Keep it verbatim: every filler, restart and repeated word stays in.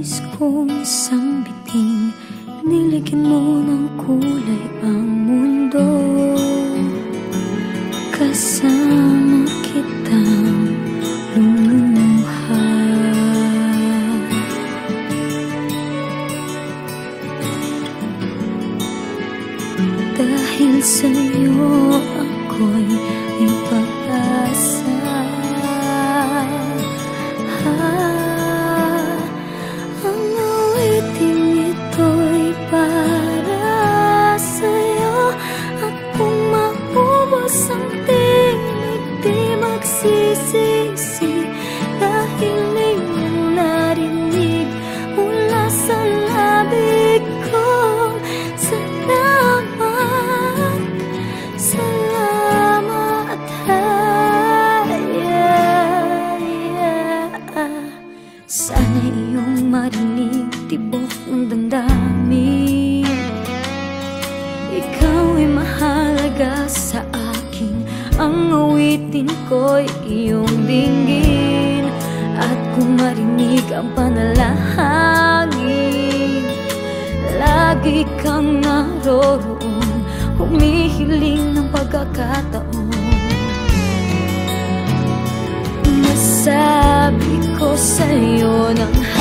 nais kong isang biting, niligyan mo ng kulay ang mundo. Kasama kitang lumuha, dahil sa'yo ako'y may pag-asa. Ah, ang awiting ito'y para sa'yo, at kung maubos ang tinig di magsisisi, dahil iyong narinig mula sa labig ko. Salamat, salamat, ay, ay, ay. Sana iyong marinig tibok ng damdamin. Ikaw ay mahalaga sa akin, ang awitin ko'y iyong dinggin. At kung marinig ang panalangin, lagi kang naroroon, humihiling ng pagkakataon. Masabi ko sa'yo ng